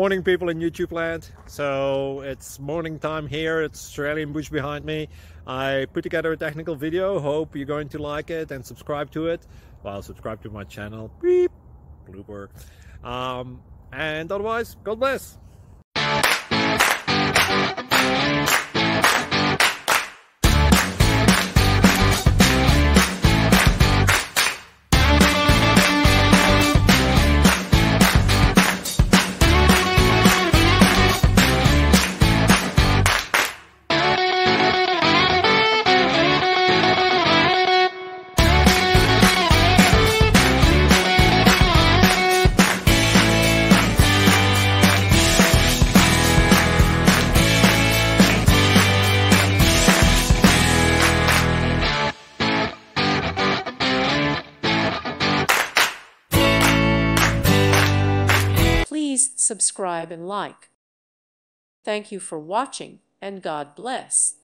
Morning, people in YouTube land. So it's morning time here. It's Australian bush behind me. I put together a technical video. Hope you're going to like it and subscribe to it. Well, subscribe to my channel. Beep. Blooper. And otherwise, God bless. Please subscribe and like. Thank you for watching, and God bless.